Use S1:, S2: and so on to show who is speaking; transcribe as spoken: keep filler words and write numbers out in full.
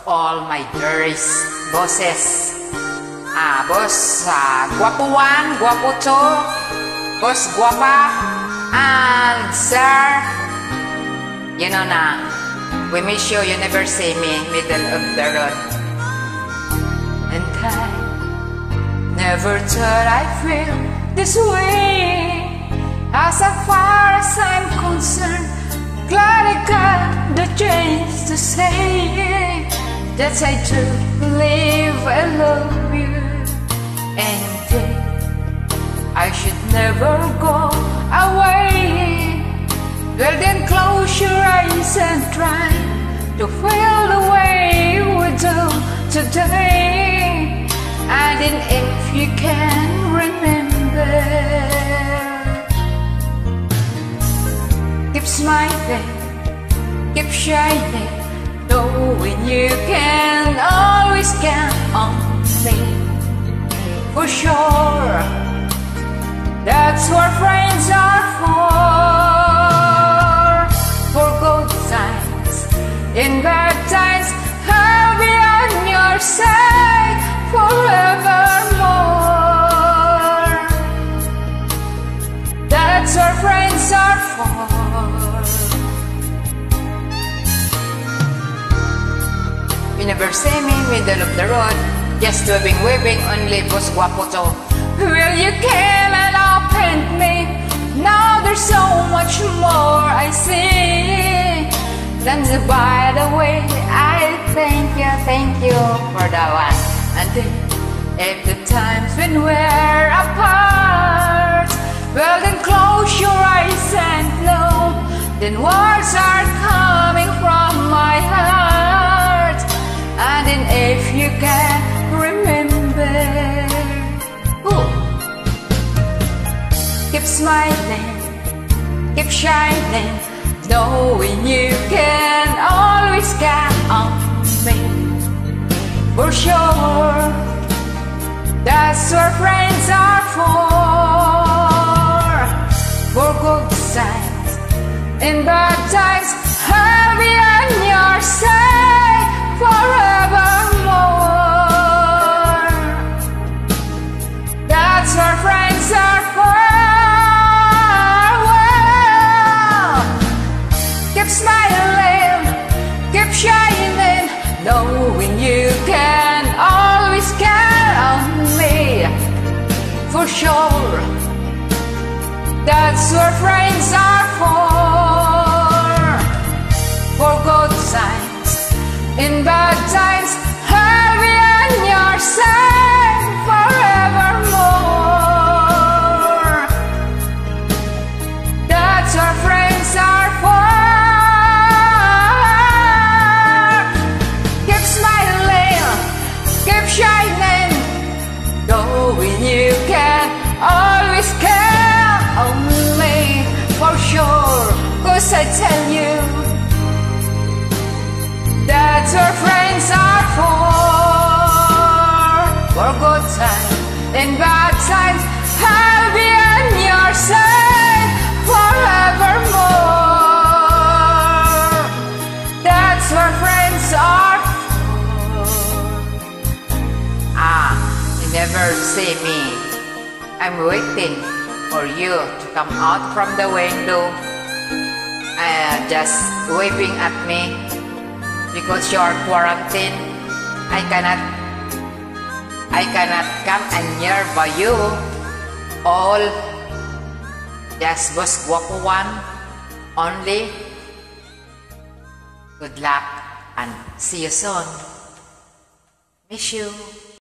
S1: all my dearest bosses. Ah, boss, ah, guapo one, guapo two, boss guapa, and sir, you know na, we miss you, you never see me, middle of the road. And I never thought I'd feel this way. As far as I'm concerned, glad I got the chance to say that I do believe I love you, and I should never go away. Well then close your eyes and try to feel the way we do today. And then if you can remember, keep smiling, keep shining, knowing you can always count on me. For sure, that's what friends are for. For good times, in bad times, I'll be on your side forevermore. That's what friends are for. You never see me middle of the road, just weaving, weaving, only boss guapo to. Well, you came and opened me. Now there's so much more I see. Then by the way, I thank you, thank you for that one. And then, if the times when we're apart, well then close your eyes and know, then words are coming from my heart. And then if you can remember, ooh, keep smiling, keep shining, knowing you can always count on me. For sure, that's what friends are for. For good times, in bad times, I'll be on your side forevermore. That's what friends are for. Well, keep smiling, keep shining, knowing you can always count on me. For sure, that's what friends are for. For good times, in bad times, I'll be on your side forevermore. That's what friends are for. Keep smiling, keep shining, knowing you can always count on me. For sure, 'cause I tell you, that's what friends are for. For good times and bad times, I'll be on your side forevermore. That's what friends are for. Ah, you never see me. I'm waiting for you to come out from the window, uh, just waving at me. Because you are quarantined, I cannot, I cannot come and nearby you. All, just boss guapo one, only. Good luck and see you soon. Miss you.